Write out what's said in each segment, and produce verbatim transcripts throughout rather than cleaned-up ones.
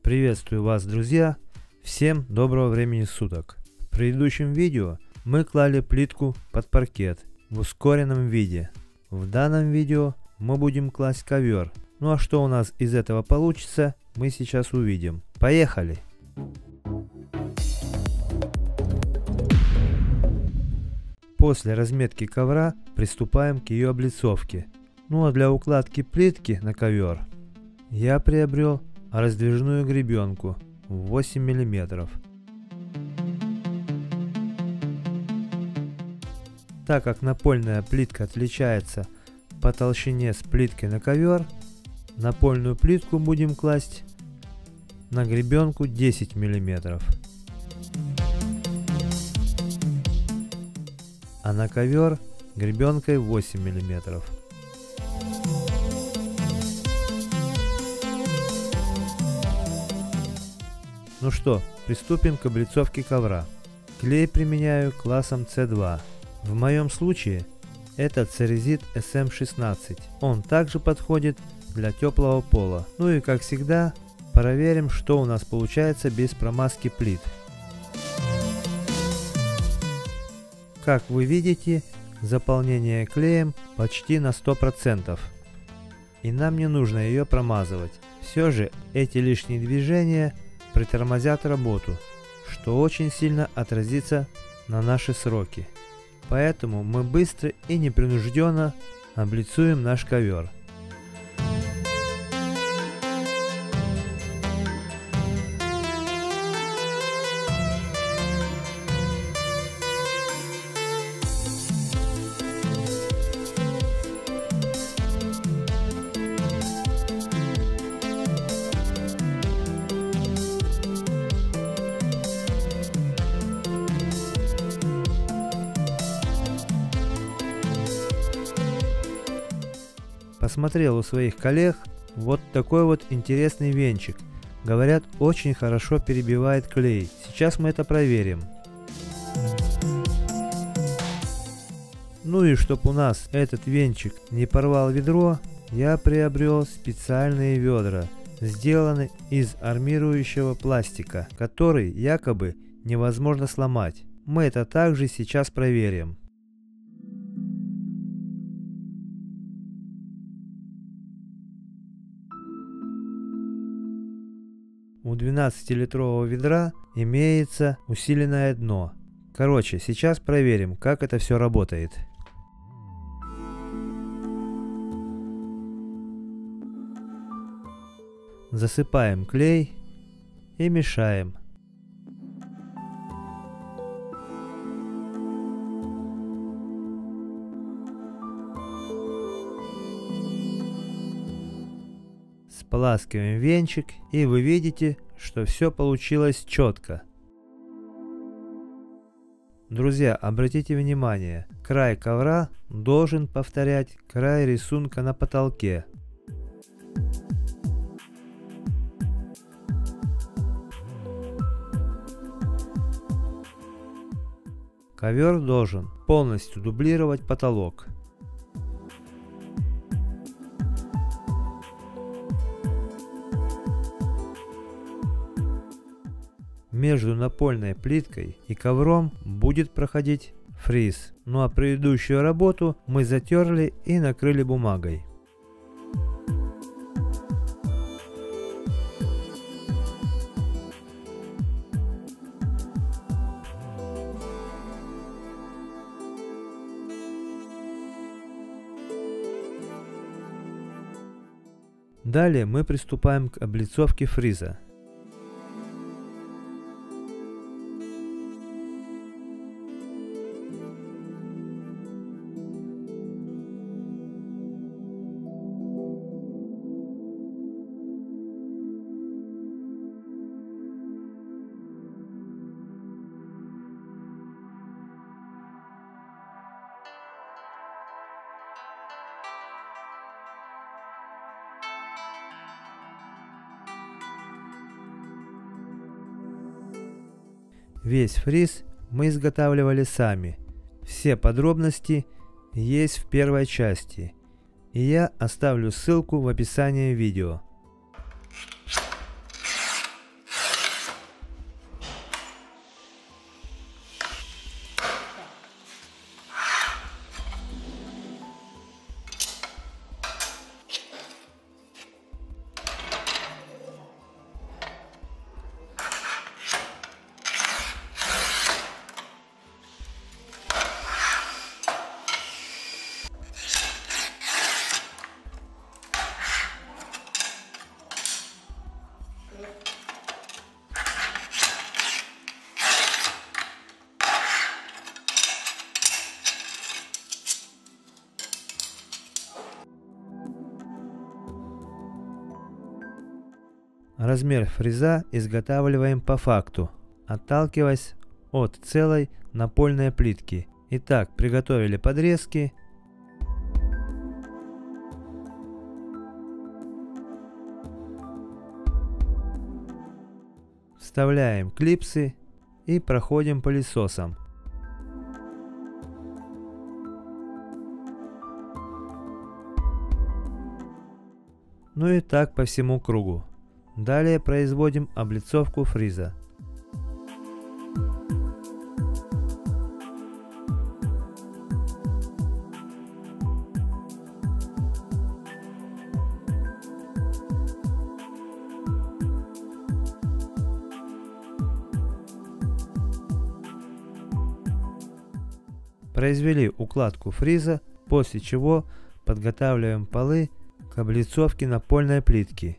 Приветствую вас, друзья! Всем доброго времени суток! В предыдущем видео мы клали плитку под паркет в ускоренном виде. В данном видео мы будем класть ковер. Ну а что у нас из этого получится, мы сейчас увидим. Поехали! После разметки ковра приступаем к ее облицовке. Ну а для укладки плитки на ковер я приобрел раздвижную гребенку в восемь миллиметров. Так как напольная плитка отличается по толщине с плиткой на ковер, напольную плитку будем класть на гребенку десять миллиметров, а на ковер гребенкой восемь миллиметров. Ну что, приступим к облицовке ковра. Клей применяю классом С два. В моем случае это Церезит эс эм шестнадцать. Он также подходит для теплого пола. Ну и как всегда, проверим, что у нас получается без промазки плит. Как вы видите, заполнение клеем почти на сто процентов. И нам не нужно ее промазывать. Все же эти лишние движения притормозят работу, что очень сильно отразится на наши сроки. Поэтому мы быстро и непринужденно облицуем наш ковер. Посмотрел у своих коллег вот такой вот интересный венчик. Говорят, очень хорошо перебивает клей. Сейчас мы это проверим. Ну и чтоб у нас этот венчик не порвал ведро, я приобрел специальные ведра, сделанные из армирующего пластика, который якобы невозможно сломать. Мы это также сейчас проверим. У двенадцатилитрового ведра имеется усиленное дно. Короче, сейчас проверим, как это все работает. Засыпаем клей и мешаем. Споласкиваем венчик, и вы видите, что все получилось четко. Друзья, обратите внимание, край ковра должен повторять край рисунка на потолке. Ковер должен полностью дублировать потолок. Между напольной плиткой и ковром будет проходить фриз. Ну а предыдущую работу мы затерли и накрыли бумагой. Далее мы приступаем к облицовке фриза. Весь фриз мы изготавливали сами. Все подробности есть в первой части, и я оставлю ссылку в описании видео. Размер фреза изготавливаем по факту, отталкиваясь от целой напольной плитки. Итак, приготовили подрезки. Вставляем клипсы и проходим пылесосом. Ну и так по всему кругу. Далее производим облицовку фриза. Произвели укладку фриза, после чего подготавливаем полы к облицовке напольной плитки.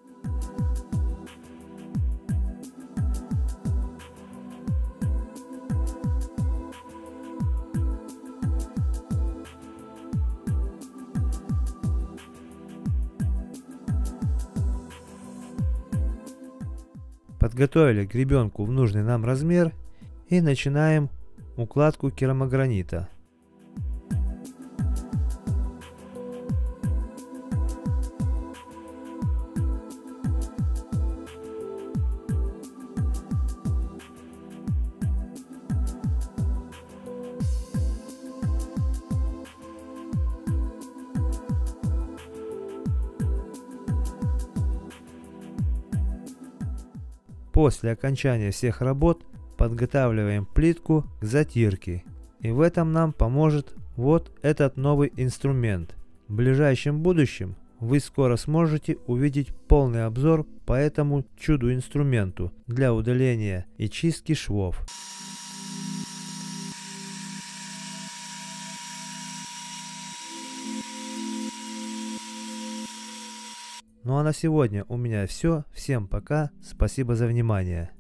Подготовили гребенку в нужный нам размер и начинаем укладку керамогранита. После окончания всех работ подготавливаем плитку к затирке. И в этом нам поможет вот этот новый инструмент. В ближайшем будущем вы скоро сможете увидеть полный обзор по этому чудо-инструменту для удаления и чистки швов. Ну а на сегодня у меня все. Всем пока. Спасибо за внимание.